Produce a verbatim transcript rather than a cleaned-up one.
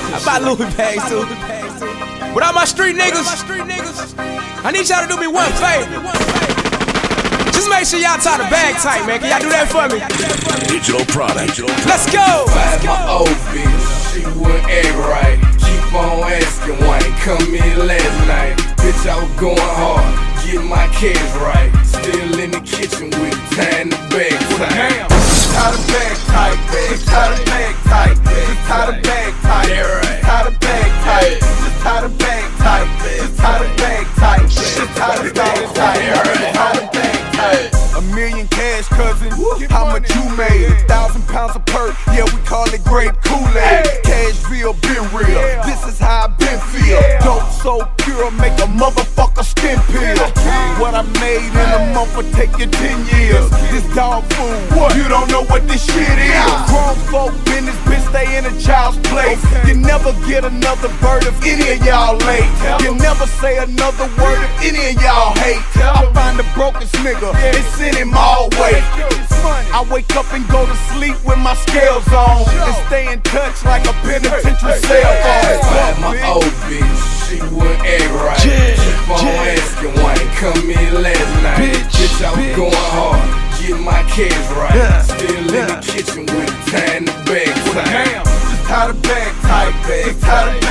I buy Louis bags too. With all my street niggas, I need y'all to do me one favor. Just make sure y'all tie the bag tight, man. Can y'all do that for me? Digital product. Let's go. Find my old bitch, she wouldn't act right. Keep on asking why ain't come in last night. Bitch, I was going hard, getting my cash right. Still in the kitchen with tying the bag tight. Just tie the bag tight, just tie the bag tight, just tie the bag tight, just tie the bag tight, just tie the bag tight, just tie the bag tight, just tie the bag tight, just tie the bag tight. A million cash, cousin, how much you made? A thousand pounds of perk, yeah, we call it grape Kool-Aid. Cashville been real, this is how I been feel. Dope so pure, make a motherfucker skin peel. What I made in a month will take you ten years. This dog food, you don't know what this shit is. Grown folk business, bitch, stay in a child's place. You never get another bird if any of y'all late. You never say another word if any of y'all hate. I find the brokest nigga and send him all way. I wake up and go to sleep with my scales on and stay in touch like a penitentiary cell phone. Find my old bitch, she wouldn't act right. Keep on asking why ain't come in last night. Bitch, I was going hard, getting my cash right. Still in the kitchen with tying the bag tight. Just tie the bag tight, just tie the bag